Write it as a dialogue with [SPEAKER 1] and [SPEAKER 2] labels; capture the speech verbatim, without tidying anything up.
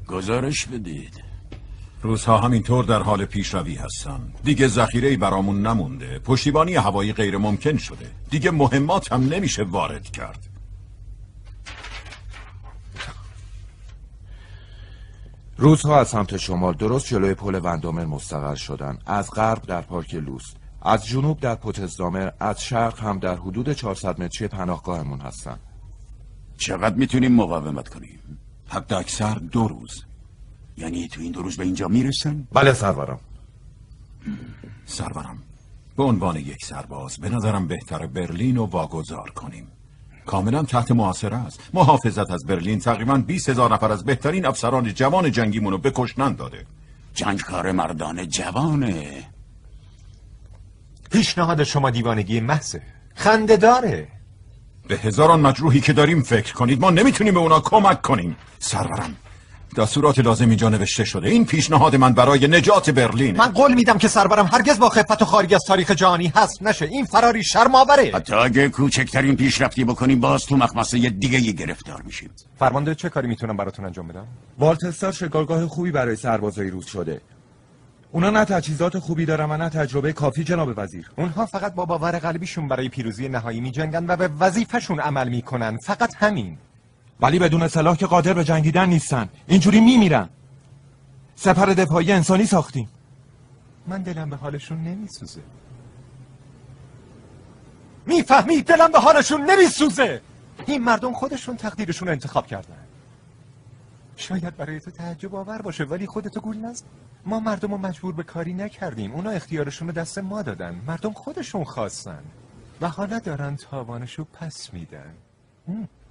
[SPEAKER 1] گزارش بدید.
[SPEAKER 2] روزها همینطور در حال پیشروی هستن. دیگه ذخیره‌ای برامون نمونده. پشتیبانی هوایی غیر ممکن شده. دیگه مهمات هم نمیشه وارد کرد.
[SPEAKER 3] روزها از سمت شمال درست جلوی پل وندامر مستقر شدن. از غرب در پارک لوست، از جنوب در پوتزدامر، از شرق هم در حدود چهارصد متری پناهگاهمون هستن.
[SPEAKER 1] چقدر میتونیم مقاومت کنیم؟
[SPEAKER 2] حد اکثر دو روز.
[SPEAKER 1] یعنی تو این دو روز به اینجا میرسن؟
[SPEAKER 3] بله سرورم.
[SPEAKER 2] سرورم، به عنوان یک سرباز به نظرم بهتر برلین رو واگذار کنیم. کاملا تحت محاصره است. محافظت از برلین تقریبا بیست هزار نفر از بهترین افسران جوان جنگیمونو به کشتن داده.
[SPEAKER 1] جنگ کار مردان جوانه.
[SPEAKER 4] پیشنهاد شما دیوانگی محضه، خنده داره.
[SPEAKER 2] به هزاران مجروحی که داریم فکر کنید. ما نمیتونیم به اونا کمک کنیم. سرورم، دستورات لازم اینجا نوشته شده. این پیشنهاد من برای نجات برلین.
[SPEAKER 4] من قول میدم که سرورم هرگز با خفت و خارج از تاریخ جهانی حذف نشه. این فراری شرم‌آوره.
[SPEAKER 1] حتی اگه کوچکترین پیشرفتی بکنیم باز تو مخمسه دیگه ای گرفتار میشیم.
[SPEAKER 4] فرمانده چه کاری میتونم براتون انجام بدم؟
[SPEAKER 3] والتستار شکارگاه خوبی برای سربازای روس شده. اونا نه تجهیزات خوبی دارن و نه تجربه کافی جناب وزیر.
[SPEAKER 4] اونها فقط با باور قلبیشون برای پیروزی نهایی میجنگن و به وظیفه‌شون عمل میکنن. فقط همین.
[SPEAKER 3] ولی بدون سلاح که قادر به جنگیدن نیستن. اینجوری میمیرن. سپر دفاعی انسانی ساختیم.
[SPEAKER 4] من دلم به حالشون نمیسوزه. میفهمی؟ دلم به حالشون نمیسوزه. این مردم خودشون تقدیرشون انتخاب کردن. شاید برای تو تعجب آور باشه ولی خودتو گول نزن. ما مردم رو مجبور به کاری نکردیم. اونا اختیارشون رو دست ما دادن. مردم خودشون خواستن و حالا دارن تاوانشو پس میدن.